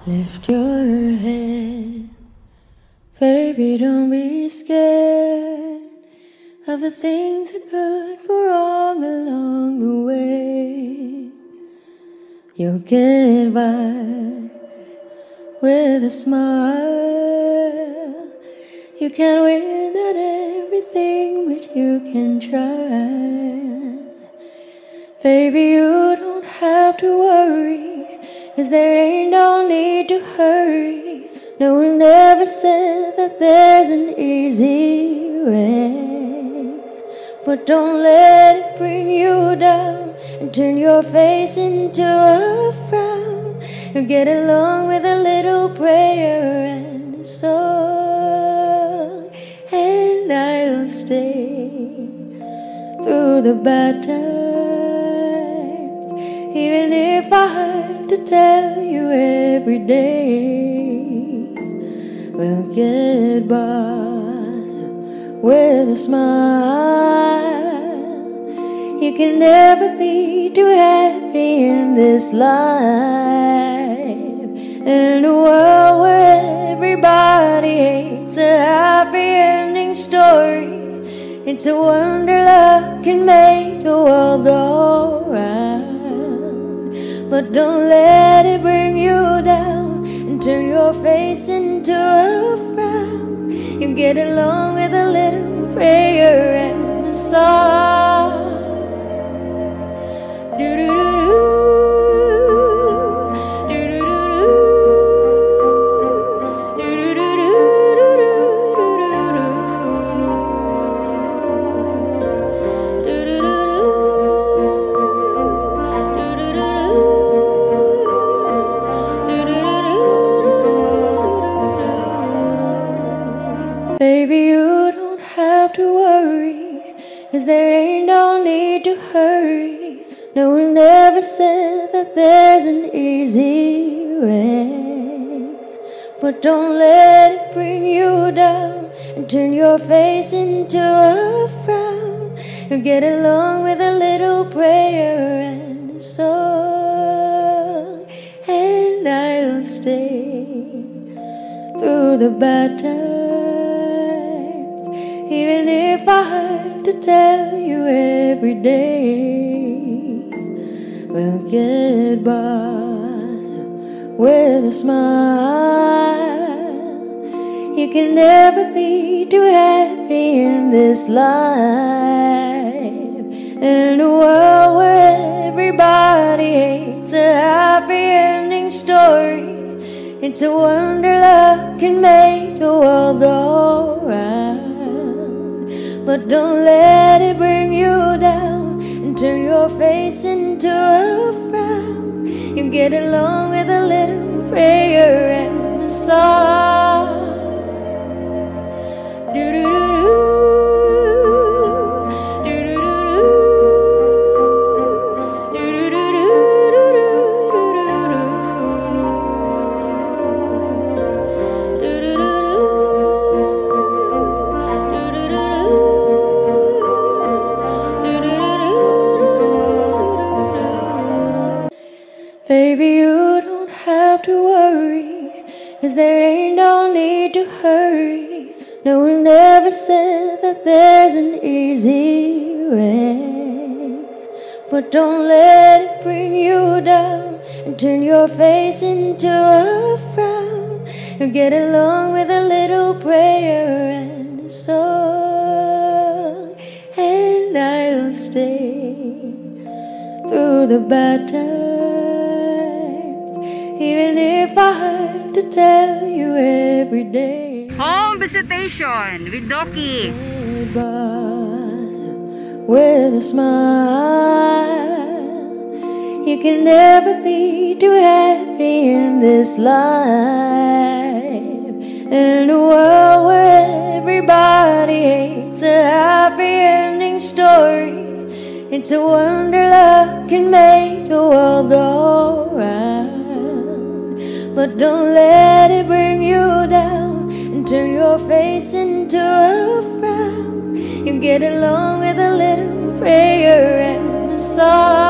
Lift your head, baby, don't be scared of the things that could go wrong along the way. You'll get by with a smile. You can't win at everything, but you can try. Baby, you don't have to worry, 'cause there ain't no need to hurry. No one ever said that there's an easy way. But don't let it bring you down and turn your face into a frown. You'll get along with a little prayer and a song, and I'll stay through the bad times, even if I have to tell you every day. We'll get by with a smile. You can never be too happy in this life. In a world where everybody hates a happy ending story, it's a wonder love can make the world go round. But don't let it bring you down and turn your face into a frown. You get along with a little prayer and a song. Baby, you don't have to worry, 'cause there ain't no need to hurry. No one ever said that there's an easy way. But don't let it bring you down and turn your face into a frown. You'll get along with a little prayer and a song, and I'll stay through the bad times, even if I have to tell you every day. We'll get by with a smile. You can never be too happy in this life. In a world where everybody hates a happy ending story, it's a wonder love can make the world go round. But don't let it bring you down and turn your face into a frown. You get along with a little prayer and a song. Baby, you don't have to worry, 'cause there ain't no need to hurry. No one ever said that there's an easy way. But don't let it bring you down and turn your face into a frown. You'll get along with a little prayer and a song, and I'll stay through the bad times, even if I have to tell you every day. Home visitation with Doki. With a smile. You can never be too happy in this life. In a world where everybody hates a happy ending story, it's a wonder love can make the world go round. But don't let it bring you down and turn your face into a frown. You get along with a little prayer and a song.